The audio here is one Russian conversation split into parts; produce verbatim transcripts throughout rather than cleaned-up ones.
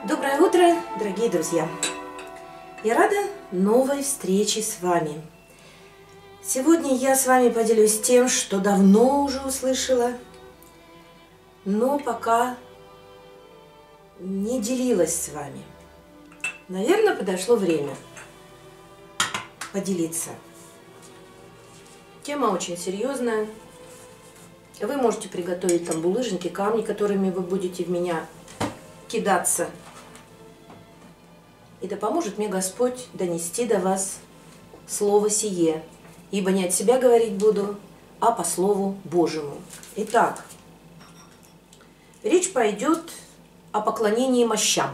Доброе утро, дорогие друзья! Я рада новой встрече с вами. Сегодня я с вами поделюсь тем, что давно уже услышала, но пока не делилась с вами. Наверное, подошло время поделиться. Тема очень серьезная. Вы можете приготовить там булыжники, камни, которыми вы будете в меня кидаться. И да поможет мне Господь донести до вас слово сие, ибо не от себя говорить буду, а по Слову Божьему. Итак, речь пойдет о поклонении мощам.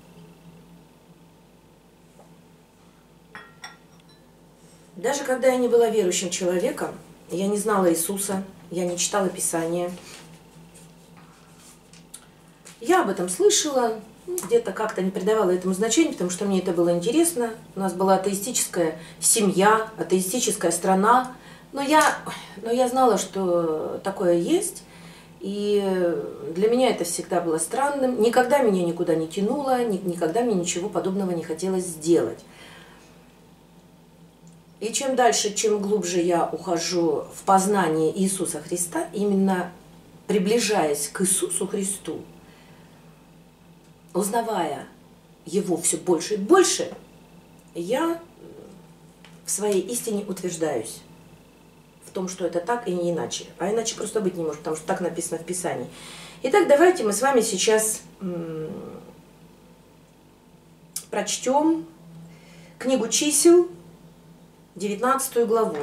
Даже когда я не была верующим человеком, я не знала Иисуса, я не читала Писание, я об этом слышала, где-то как-то не придавала этому значения, потому что мне это было интересно. У нас была атеистическая семья, атеистическая страна, но я, но я знала, что такое есть, и для меня это всегда было странным. Никогда меня никуда не тянуло, никогда мне ничего подобного не хотелось сделать. И чем дальше, чем глубже я ухожу в познание Иисуса Христа, именно приближаясь к Иисусу Христу, узнавая Его все больше и больше, я в своей истине утверждаюсь в том, что это так и не иначе. А иначе просто быть не может, потому что так написано в Писании. Итак, давайте мы с вами сейчас прочтем книгу чисел, девятнадцатую главу.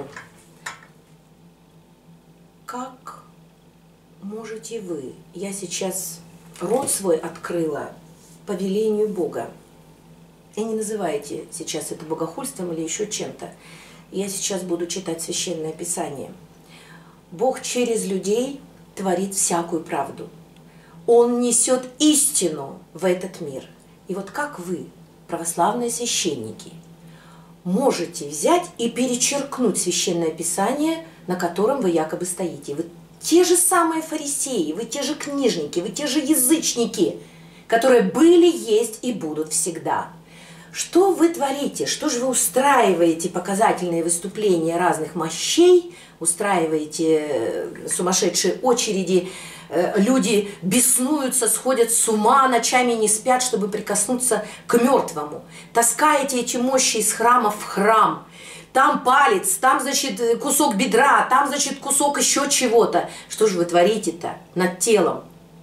Как можете вы? Я сейчас рот свой открыла по велению Бога. И не называйте сейчас это богохульством или еще чем-то. Я сейчас буду читать Священное Писание. Бог через людей творит всякую правду. Он несет истину в этот мир. И вот как вы, православные священники, можете взять и перечеркнуть Священное Писание, на котором вы якобы стоите? Вы те же самые фарисеи, вы те же книжники, вы те же язычники, которые были, есть и будут всегда. Что вы творите? Что же вы устраиваете показательные выступления разных мощей, устраиваете сумасшедшие очереди, люди беснуются, сходят с ума, ночами не спят, чтобы прикоснуться к мертвому. Таскаете эти мощи из храма в храм. Там палец, там, значит, кусок бедра, там, значит, кусок еще чего-то. Что же вы творите-то над телом?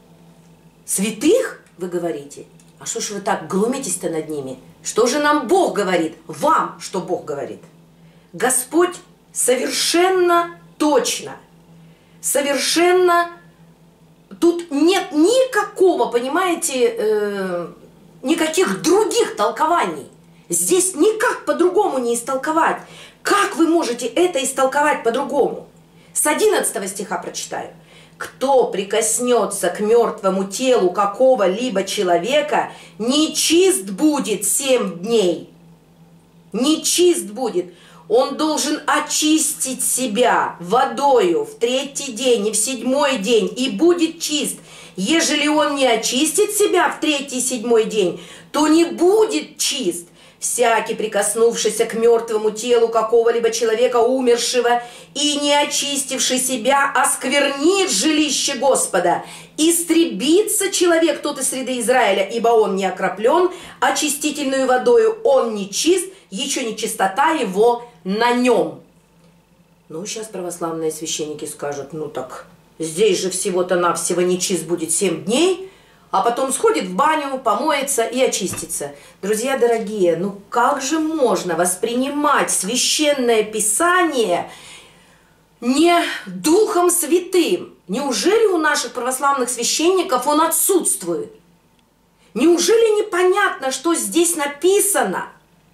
Святых, вы говорите? А что же вы так глумитесь-то над ними? Что же нам Бог говорит? Вам что Бог говорит? Господь совершенно точно, совершенно... Тут нет никакого, понимаете, э, никаких других толкований. Здесь никак по-другому не истолковать. Как вы можете это истолковать по-другому? С одиннадцатого стиха прочитаю. «Кто прикоснется к мертвому телу какого-либо человека, нечист будет семь дней». Нечист будет. Он должен очистить себя водою в третий день и в седьмой день, и будет чист. Ежели он не очистит себя в третий и седьмой день, то не будет чист. Всякий, прикоснувшийся к мертвому телу какого-либо человека умершего и не очистивший себя, осквернит жилище Господа. Истребится человек тот из среды Израиля, ибо он не окроплен очистительную водою, он не чист, еще не чистота его на нем. Ну, сейчас православные священники скажут, ну так, здесь же всего-то навсего нечист будет семь дней, а потом сходит в баню, помоется и очистится. Друзья дорогие, ну как же можно воспринимать Священное Писание не Духом Святым? Неужели у наших православных священников он отсутствует? Неужели непонятно, что здесь написано?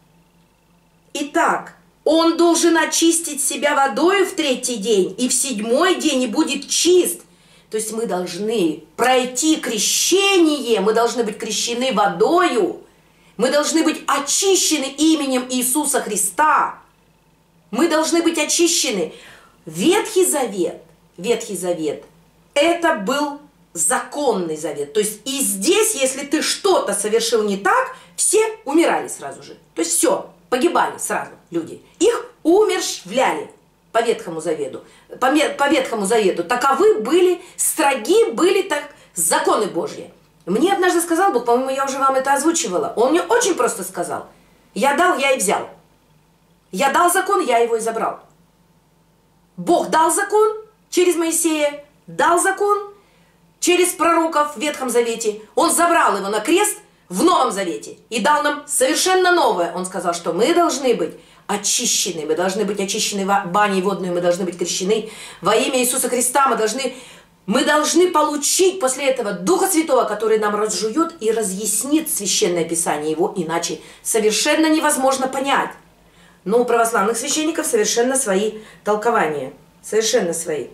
Итак, он должен очистить себя водой в третий день, и в седьмой день и будет чист. То есть мы должны пройти крещение, мы должны быть крещены водою, мы должны быть очищены именем Иисуса Христа. Мы должны быть очищены. Ветхий Завет, Ветхий Завет, это был законный завет. То есть и здесь, если ты что-то совершил не так, все умирали сразу же. То есть все, погибали сразу люди. Их умерщвляли по Ветхому Завету. По, по Ветхому Завету. Таковы были, строги были так законы Божьи. Мне однажды сказал Бог, по-моему, я уже вам это озвучивала. Он мне очень просто сказал. Я дал, я и взял. Я дал закон, я его и забрал. Бог дал закон через Моисея, дал закон через пророков в Ветхом Завете. Он забрал его на крест в Новом Завете и дал нам совершенно новое. Он сказал, что мы должны быть очищены, мы должны быть очищены баней водной, мы должны быть крещены во имя Иисуса Христа, мы должны, мы должны получить после этого Духа Святого, который нам разжует и разъяснит Священное Писание, его иначе совершенно невозможно понять. Но у православных священников совершенно свои толкования, совершенно свои.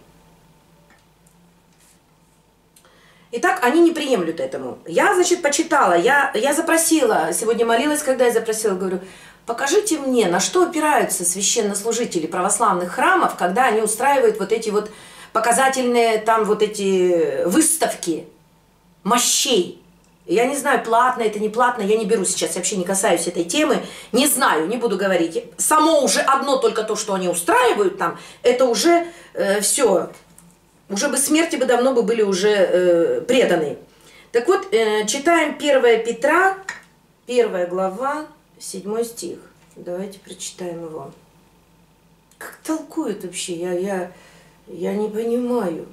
Итак, они не приемлют этому. Я, значит, почитала, я, я запросила, сегодня молилась, когда я запросила, говорю, покажите мне, на что опираются священнослужители православных храмов, когда они устраивают вот эти вот показательные там вот эти выставки мощей. Я не знаю, платно это, не платно, я не беру сейчас, я вообще не касаюсь этой темы, не знаю, не буду говорить. Само уже одно только то, что они устраивают там, это уже э, все... Уже бы смерти бы давно бы были уже э, преданы. Так вот, э, читаем первое Петра, первая глава, седьмой стих. Давайте прочитаем его. Как толкуют вообще? Я, я, я не понимаю.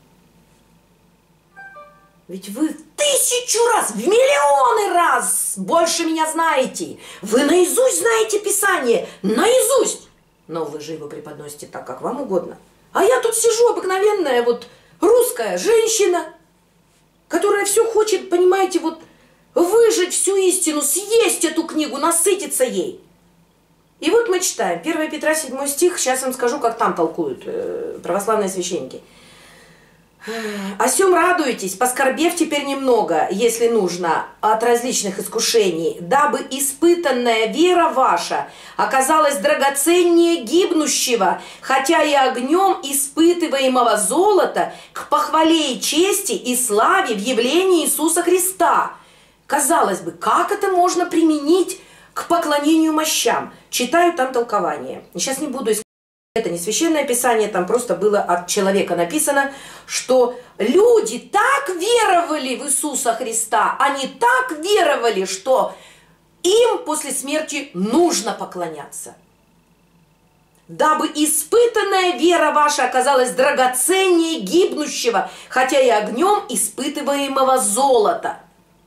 Ведь вы в тысячу раз, в миллионы раз больше меня знаете. Вы наизусть знаете Писание, наизусть. Но вы же его преподносите так, как вам угодно. А я тут сижу, обыкновенная вот русская женщина, которая все хочет, понимаете, вот выжить всю истину, съесть эту книгу, насытиться ей. И вот мы читаем, первое Петра, седьмой стих, сейчас вам скажу, как там толкуют э, православные священники. «О сем радуйтесь, поскорбев теперь немного, если нужно, от различных искушений, дабы испытанная вера ваша оказалась драгоценнее гибнущего, хотя и огнем испытываемого золота, к похвале и чести и славе в явлении Иисуса Христа». Казалось бы, как это можно применить к поклонению мощам? Читаю там толкование. Сейчас не буду искать. Это не священное писание, там просто было от человека написано, что люди так веровали в Иисуса Христа, они так веровали, что им после смерти нужно поклоняться. Дабы испытанная вера ваша оказалась драгоценнее гибнущего, хотя и огнем испытываемого золота.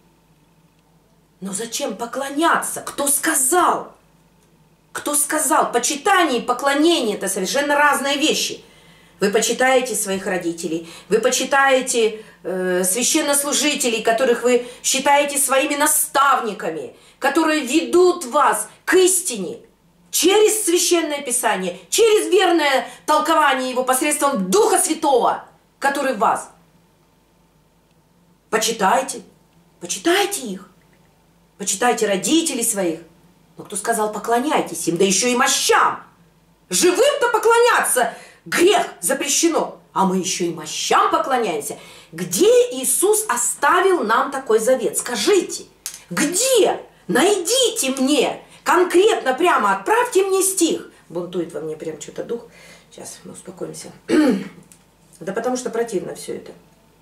Но зачем поклоняться? Кто сказал? Кто сказал? Почитание и поклонение – это совершенно разные вещи. Вы почитаете своих родителей, вы почитаете э, священнослужителей, которых вы считаете своими наставниками, которые ведут вас к истине через Священное Писание, через верное толкование его посредством Духа Святого, который в вас. Почитайте, почитайте их, почитайте родителей своих. Но кто сказал, поклоняйтесь им, да еще и мощам? Живым-то поклоняться грех, запрещено. А мы еще и мощам поклоняемся. Где Иисус оставил нам такой завет? Скажите, где? Найдите мне, конкретно прямо отправьте мне стих. Бунтует во мне прям что-то дух. Сейчас мы успокоимся. Да потому что противно все это.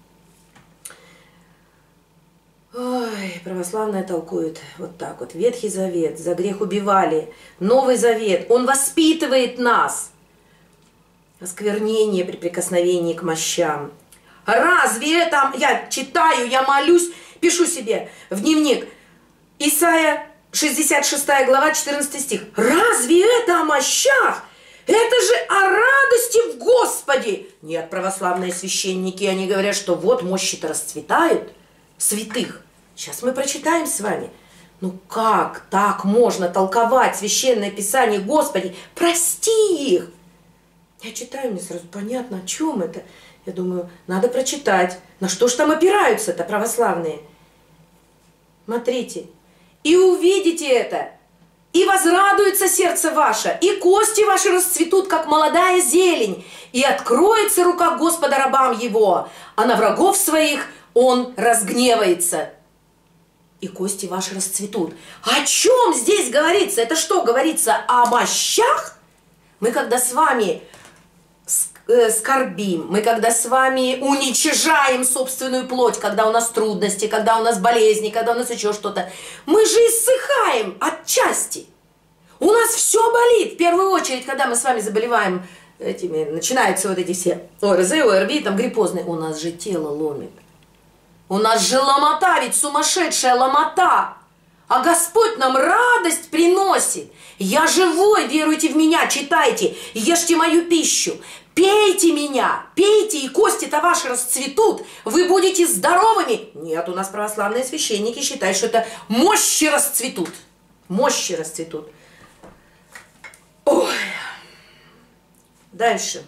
Ой, православная толкует вот так вот. Ветхий Завет, за грех убивали. Новый Завет, он воспитывает нас. Осквернение при прикосновении к мощам. Разве это... Я читаю, я молюсь, пишу себе в дневник. Исайя шестьдесят шестая глава, четырнадцатый стих. Разве это о мощах? Это же о радости в Господе. Нет, православные священники, они говорят, что вот мощи-то расцветают, святых. Сейчас мы прочитаем с вами. Ну как так можно толковать Священное Писание? Господи, прости их. Я читаю, мне сразу понятно, о чем это. Я думаю, надо прочитать. На что ж там опираются-то православные? Смотрите. И увидите это, и возрадуется сердце ваше, и кости ваши расцветут, как молодая зелень, и откроется рука Господа рабам его, а на врагов своих он разгневается. И кости ваши расцветут. О чем здесь говорится? Это что, говорится о мощах? Мы когда с вами скорбим, мы когда с вами уничижаем собственную плоть, когда у нас трудности, когда у нас болезни, когда у нас еще что-то, мы же иссыхаем отчасти. У нас все болит. В первую очередь, когда мы с вами заболеваем этими, начинаются вот эти все ОРЗ, ОРВИ, там гриппозные, у нас же тело ломит. У нас же ломота, ведь сумасшедшая ломота. А Господь нам радость приносит. Я живой, веруйте в меня, читайте, ешьте мою пищу. Пейте меня, пейте, и кости-то ваши расцветут. Вы будете здоровыми. Нет, у нас православные священники считают, что это мощи расцветут. Мощи расцветут. Ой. Дальше.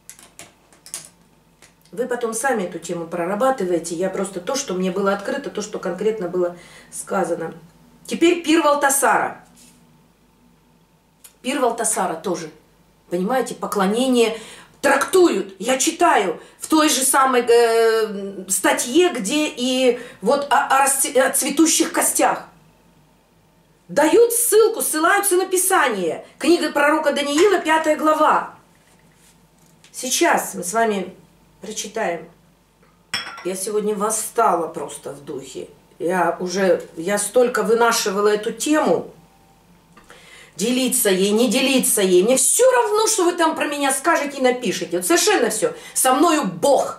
Вы потом сами эту тему прорабатываете. Я просто то, что мне было открыто, то, что конкретно было сказано. Теперь пир Валтасара. Пир Валтасара тоже. Понимаете, поклонение трактуют. Я читаю в той же самой э, статье, где и вот о, о, о цветущих костях. Дают ссылку, ссылаются на Писание. Книга пророка Даниила, пятая глава. Сейчас мы с вами прочитаем. Я сегодня восстала просто в духе. Я уже, я столько вынашивала эту тему. Делиться ей, не делиться ей. Мне все равно, что вы там про меня скажете и напишите. Вот совершенно все. Со мною Бог.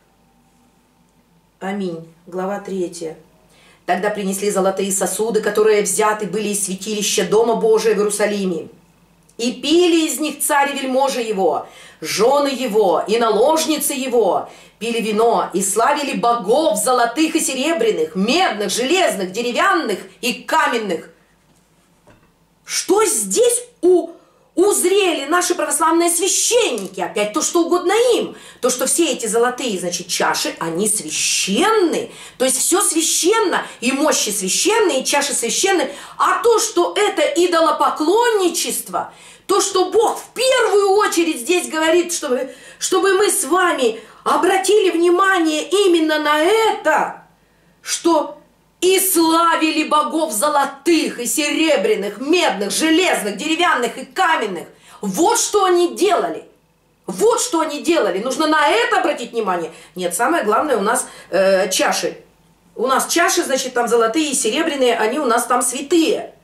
Аминь. Глава третья. Тогда принесли золотые сосуды, которые взяты были из святилища Дома Божия в Иерусалиме. И пили из них царь и вельможи его, жены его и наложницы его, пили вино и славили богов золотых и серебряных, медных, железных, деревянных и каменных. Что здесь у, узрели наши православные священники? Опять то, что угодно им. То, что все эти золотые, значит, чаши, они священны. То есть все священно, и мощи священные, и чаши священные. А то, что это идолопоклонничество, то, что Бог в первую очередь здесь говорит, чтобы, чтобы мы с вами обратили внимание именно на это, что и славили богов золотых и серебряных, медных, железных, деревянных и каменных. Вот что они делали. Вот что они делали. Нужно на это обратить внимание. Нет, самое главное у нас э, чаши. У нас чаши, значит, там золотые и серебряные, они у нас там святые.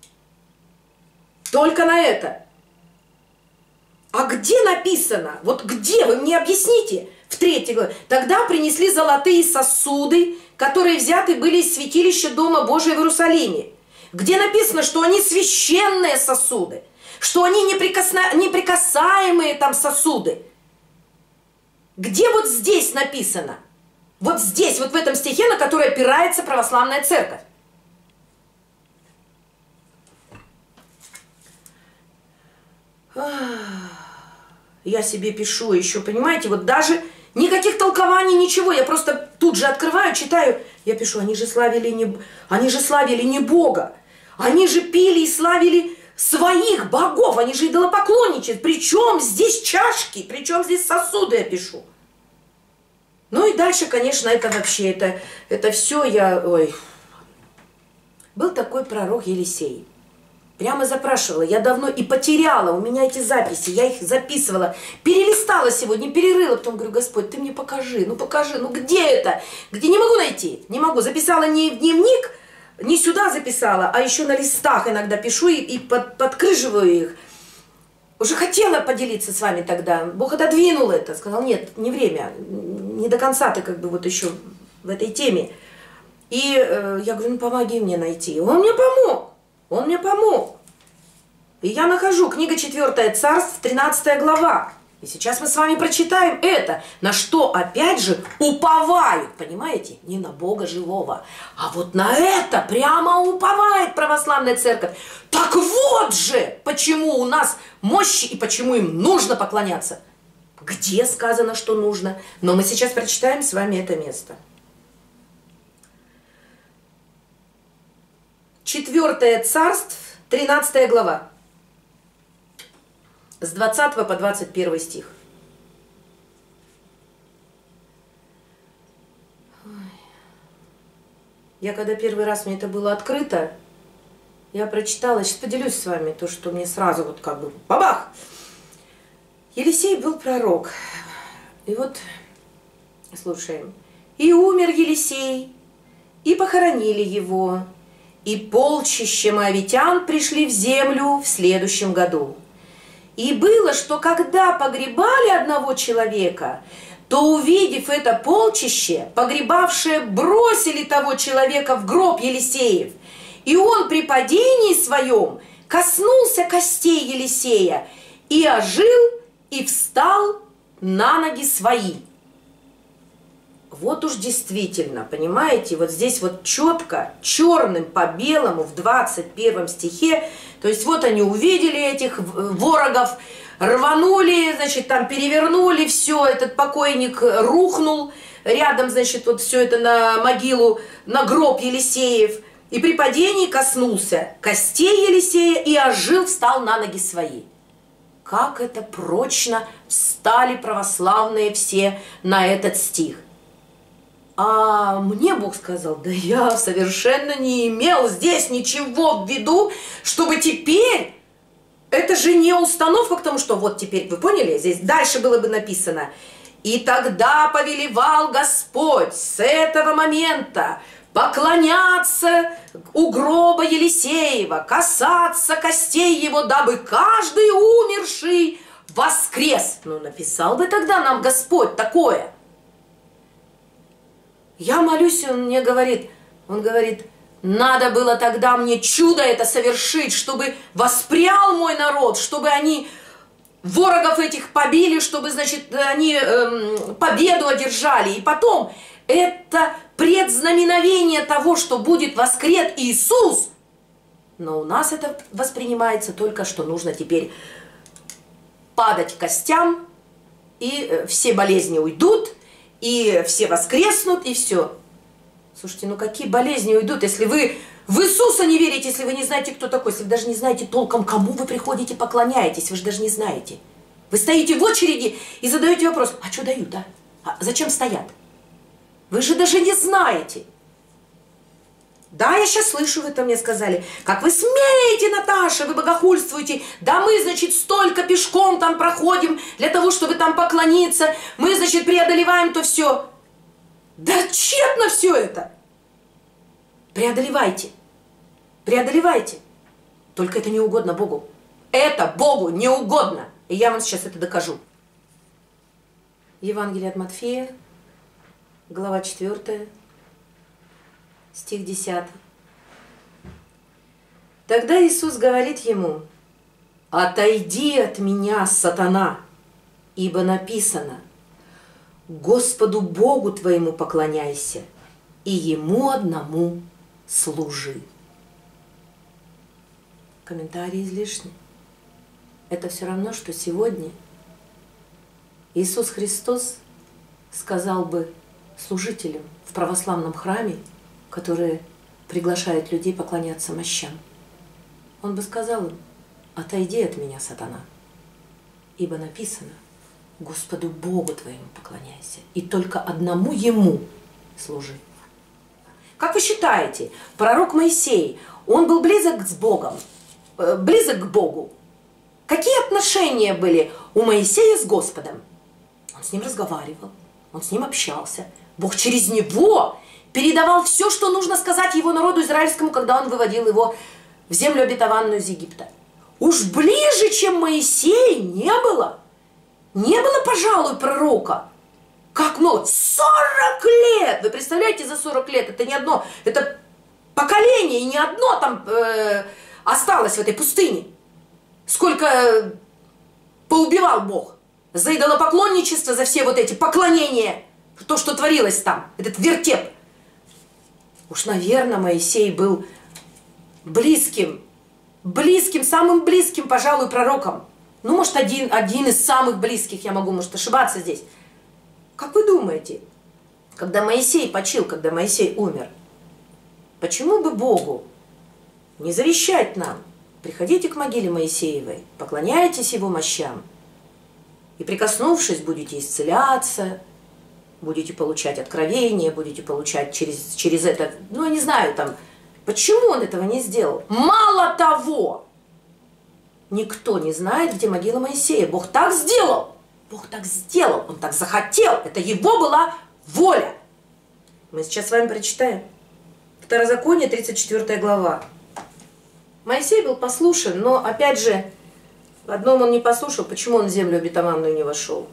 Только на это. А где написано? Вот где? Вы мне объясните. В третьей главе. Тогда принесли золотые сосуды, которые взяты были из святилища Дома Божия в Иерусалиме. Где написано, что они священные сосуды, что они неприкосна... неприкасаемые там сосуды. Где вот здесь написано? Вот здесь, вот в этом стихе, на который опирается православная церковь. Я себе пишу еще, понимаете, вот даже никаких толкований, ничего, я просто тут же открываю, читаю, я пишу, они же славили не, они же славили не Бога, они же пили и славили своих богов, они же идолопоклонничают, причем здесь чашки, причем здесь сосуды, я пишу. Ну и дальше, конечно, это вообще, это, это все я, ой. Был такой пророк Елисей. Прямо запрашивала, я давно и потеряла, у меня эти записи, я их записывала, перелистала сегодня, перерыла, потом говорю, Господь, ты мне покажи, ну покажи, ну где это, где, не могу найти, не могу, записала не в дневник, не сюда записала, а еще на листах иногда пишу и, и под, подкрыживаю их. Уже хотела поделиться с вами тогда, Бог отодвинул это, сказал, нет, не время, не до конца ты как бы вот еще в этой теме. И э, я говорю, ну помоги мне найти, он мне помог. Он мне помог. И я нахожу, книга четвёртая Царств, тринадцатая глава. И сейчас мы с вами прочитаем это, на что, опять же, уповают, понимаете? Не на Бога живого, а вот на это прямо уповает православная церковь. Так вот же, почему у нас мощи и почему им нужно поклоняться. Где сказано, что нужно? Но мы сейчас прочитаем с вами это место. Четвертое Царств, тринадцатая глава, с двадцатого по двадцать первый стих. Я когда первый раз мне это было открыто, я прочитала, сейчас поделюсь с вами, то, что мне сразу вот как бы бабах! Елисей был пророк. И вот, слушаем. «И умер Елисей, и похоронили его, и полчища моавитян пришли в землю в следующем году. И было, что когда погребали одного человека, то, увидев это полчище, погребавшие бросили того человека в гроб Елисеев, и он при падении своем коснулся костей Елисея, и ожил, и встал на ноги свои». Вот уж действительно, понимаете, вот здесь вот четко, черным по белому в двадцать первом стихе, то есть вот они увидели этих ворогов, рванули, значит, там перевернули все, этот покойник рухнул, рядом, значит, вот все это на могилу, на гроб Елисеев, и при падении коснулся костей Елисея и ожил, встал на ноги свои. Как это прочно встали православные все на этот стих. А мне Бог сказал, да я совершенно не имел здесь ничего в виду, чтобы теперь, это же не установка к тому, что вот теперь, вы поняли, здесь дальше было бы написано, «И тогда повелевал Господь с этого момента поклоняться у гроба Елисеева, касаться костей его, дабы каждый умерший воскрес». Ну, написал бы тогда нам Господь такое. Я молюсь, он мне говорит, он говорит, надо было тогда мне чудо это совершить, чтобы воспрял мой народ, чтобы они ворогов этих побили, чтобы, значит, они эм, победу одержали. И потом, это предзнаменовение того, что будет воскрес Иисус. Но у нас это воспринимается только, что нужно теперь падать костям, и все болезни уйдут, и все воскреснут, и все. Слушайте, ну какие болезни уйдут, если вы в Иисуса не верите, если вы не знаете, кто такой, если вы даже не знаете толком, кому вы приходите, поклоняетесь, вы же даже не знаете. Вы стоите в очереди и задаете вопрос, а что дают, да? А зачем стоят? Вы же даже не знаете. Да, я сейчас слышу, вы это мне сказали. Как вы смеете, Наташа, вы богохульствуете. Да мы, значит, столько пешком там проходим для того, чтобы там поклониться. Мы, значит, преодолеваем то все. Да тщетно все это. Преодолевайте. Преодолевайте. Только это не угодно Богу. Это Богу не угодно. И я вам сейчас это докажу. Евангелие от Матфея, глава четвёртая. Стих десятый. Тогда Иисус говорит ему, «Отойди от меня, сатана, ибо написано, Господу Богу твоему поклоняйся, и Ему одному служи». Комментарии излишни. Это все равно, что сегодня Иисус Христос сказал бы служителям в православном храме, которые приглашают людей поклоняться мощам. Он бы сказал им, отойди от меня, сатана, ибо написано, Господу Богу твоему поклоняйся, и только одному Ему служи. Как вы считаете, пророк Моисей, он был близок с Богом, близок к Богу? Какие отношения были у Моисея с Господом? Он с ним разговаривал, он с ним общался. Бог через него передавал все, что нужно сказать его народу израильскому, когда он выводил его в землю обетованную из Египта. Уж ближе, чем Моисей, не было. Не было, пожалуй, пророка. Как много? сорок лет! Вы представляете, за сорок лет это не одно, это поколение, и не одно там э, осталось в этой пустыне. Сколько поубивал Бог за идолопоклонничество, за все вот эти поклонения, то, что творилось там, этот вертеп. Уж, наверное, Моисей был близким, близким, самым близким, пожалуй, пророком. Ну, может, один, один из самых близких, я могу, может, ошибаться здесь. Как вы думаете, когда Моисей почил, когда Моисей умер, почему бы Богу не завещать нам приходите к могиле Моисеевой, поклоняйтесь его мощам, и прикоснувшись, будете исцеляться, будете получать откровение, будете получать через, через это, ну, я не знаю, там, почему он этого не сделал. Мало того, никто не знает, где могила Моисея. Бог так сделал, Бог так сделал, он так захотел, это его была воля. Мы сейчас с вами прочитаем. Второзаконие, тридцать четвёртая глава. Моисей был послушен, но, опять же, в одном он не послушал, почему он в землю обетованную не вошел.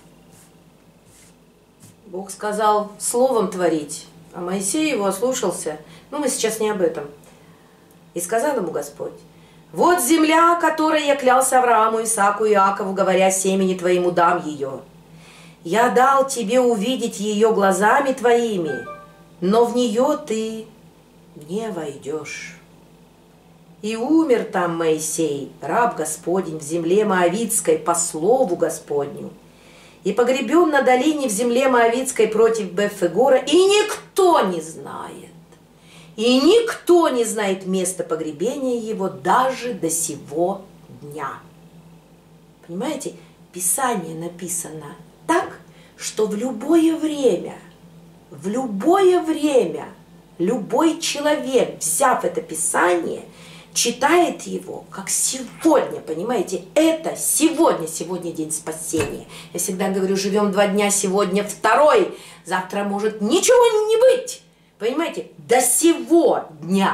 Бог сказал словом творить, а Моисей его ослушался. Но мы сейчас не об этом. И сказал ему Господь: вот земля, которой я клялся Аврааму, Исааку и Иакову, говоря, семени твоему дам ее. Я дал тебе увидеть ее глазами твоими, но в нее ты не войдешь. И умер там Моисей, раб Господень, в земле Моавитской по слову Господню, и погребен на долине в земле Моавитской против Беф-Фегора, и никто не знает, и никто не знает места погребения его даже до сего дня. Понимаете, Писание написано так, что в любое время, в любое время, любой человек, взяв это Писание, читает его, как сегодня, понимаете, это сегодня, сегодня день спасения. Я всегда говорю, живем два дня, сегодня второй, завтра может ничего не быть, понимаете, до сего дня.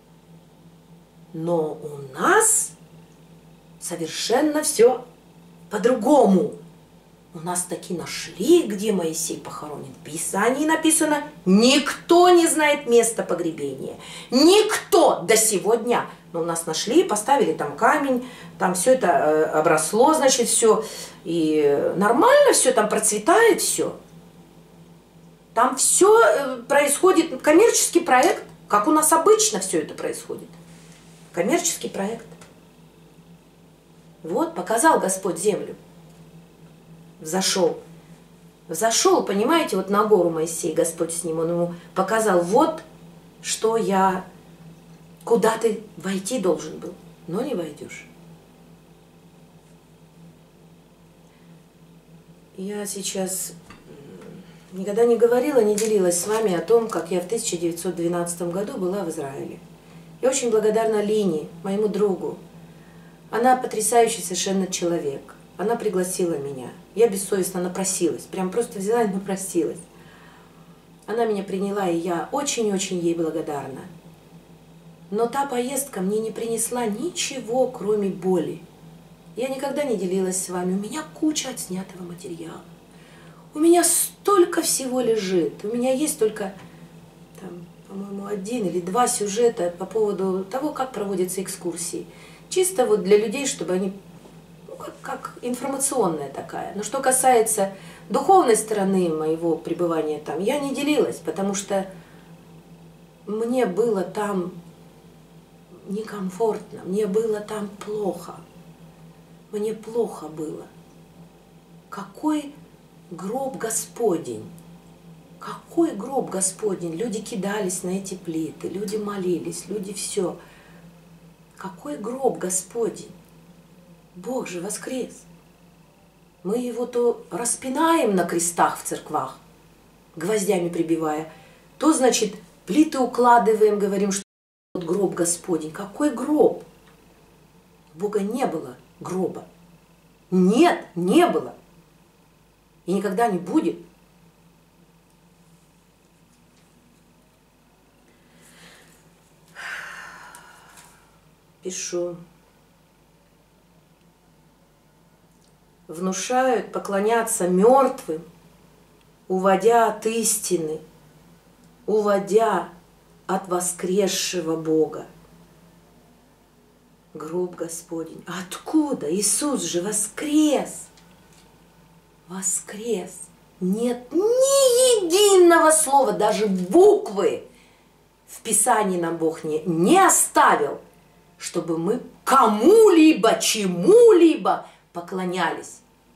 Но у нас совершенно все по-другому. У нас таки нашли, где Моисей похоронен. В Писании написано, никто не знает места погребения. Никто до сего дня. Но у нас нашли, поставили там камень, там все это обросло, значит, все. И нормально все, там процветает все. Там все происходит, коммерческий проект, как у нас обычно все это происходит. Коммерческий проект. Вот, показал Господь землю. Взошел. Взошел, понимаете, вот на гору Моисей, Господь с ним, он ему показал, вот что я, куда ты войти должен был, но не войдешь. Я сейчас никогда не говорила, не делилась с вами о том, как я в тысяча девятьсот двенадцатом году была в Израиле. Я очень благодарна Лине, моему другу. Она потрясающий совершенно человек. Она пригласила меня. Я бессовестно напросилась. Прям просто взяла и напросилась. Она меня приняла, и я очень-очень ей благодарна. Но та поездка мне не принесла ничего, кроме боли. Я никогда не делилась с вами. У меня куча отснятого материала. У меня столько всего лежит. У меня есть только, там, по-моему, один или два сюжета по поводу того, как проводятся экскурсии. Чисто вот для людей, чтобы они... Как, как информационная такая. Но что касается духовной стороны моего пребывания там, я не делилась, потому что мне было там некомфортно, мне было там плохо. Мне плохо было. Какой гроб Господень? Какой гроб Господень? Люди кидались на эти плиты, люди молились, люди все. Какой гроб Господень? Бог же воскрес. Мы его то распинаем на крестах в церквах, гвоздями прибивая, то, значит, плиты укладываем, говорим, что вот гроб Господень. Какой гроб? У Бога не было гроба. Нет, не было. И никогда не будет. Пишу. Внушают поклоняться мертвым, уводя от истины, уводя от воскресшего Бога. Гроб Господень. Откуда? Иисус же воскрес. Воскрес. Нет ни единого слова, даже буквы в Писании нам Бог не, не оставил, чтобы мы кому-либо, чему-либо поклонялись.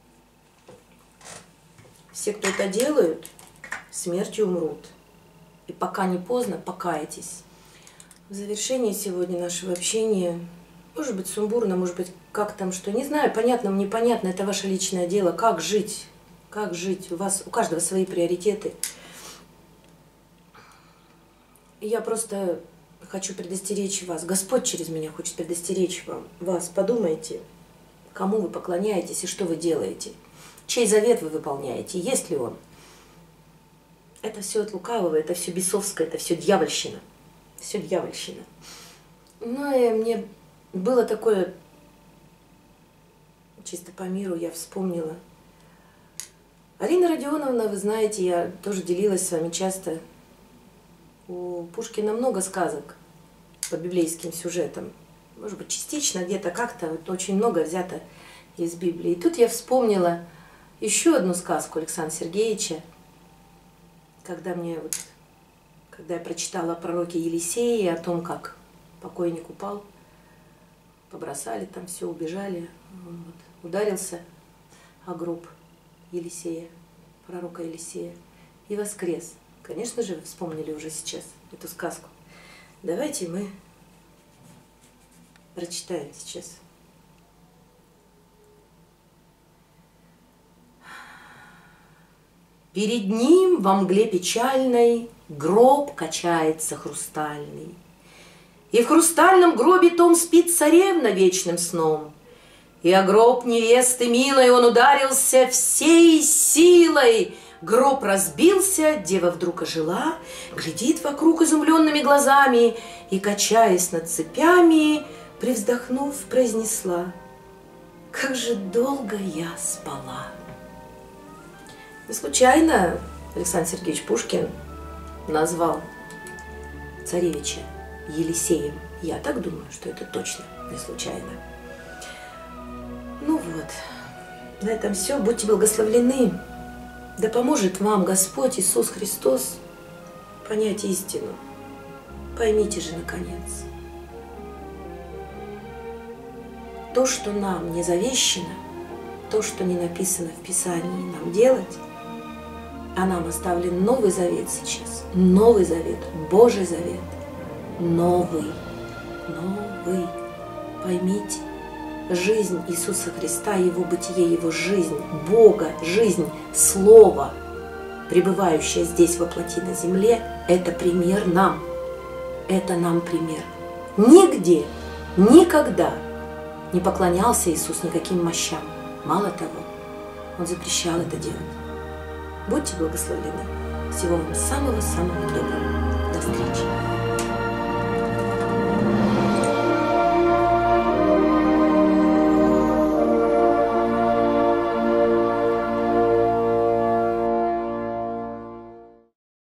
Все, кто это делают, смертью умрут. И пока не поздно, покайтесь. В завершении сегодня нашего общения Может быть, сумбурно, может быть, как там, что, не знаю, понятно, непонятно, это ваше личное дело, как жить, как жить, у вас, у каждого свои приоритеты. И я просто хочу предостеречь вас, Господь через меня хочет предостеречь вам, вас, подумайте, кому вы поклоняетесь и что вы делаете, чей завет вы выполняете, есть ли он. Это все от лукавого, это все бесовское, это все дьявольщина, все дьявольщина. Ну и мне было такое, чисто по миру я вспомнила. Арина Родионовна, вы знаете, я тоже делилась с вами часто. У Пушкина много сказок по библейским сюжетам. Может быть, частично, где-то как-то, вот очень много взято из Библии. И тут я вспомнила еще одну сказку Александра Сергеевича, когда мне вот, когда я прочитала о пророке Елисее, о том, как покойник упал, побросали там все, убежали, он вот ударился о гроб Елисея, пророка Елисея, и воскрес. Конечно же, вы вспомнили уже сейчас эту сказку. Давайте мы прочитаем сейчас. Перед ним во мгле печальной гроб качается хрустальный. И в хрустальном гробе том спит царевна вечным сном. И о гроб невесты милой он ударился всей силой. Гроб разбился, дева вдруг ожила, глядит вокруг изумленными глазами и, качаясь над цепями, привздохнув, произнесла: «Как же долго я спала!» Не случайно Александр Сергеевич Пушкин назвал царевича Елисеем. Я так думаю, что это точно не случайно. Ну вот, на этом все. Будьте благословленны. Да поможет вам Господь Иисус Христос понять истину. Поймите же, наконец, то, что нам не завещено, то, что не написано в Писании нам делать, а нам оставлен Новый Завет сейчас. Новый Завет, Божий Завет. Новый, новый. Поймите, жизнь Иисуса Христа, Его бытие, Его жизнь, Бога, жизнь, Слово, пребывающее здесь воплоти на земле, это пример нам. Это нам пример. Нигде, никогда не поклонялся Иисус никаким мощам. Мало того, Он запрещал это делать. Будьте благословлены. Всего вам самого-самого доброго. До встречи.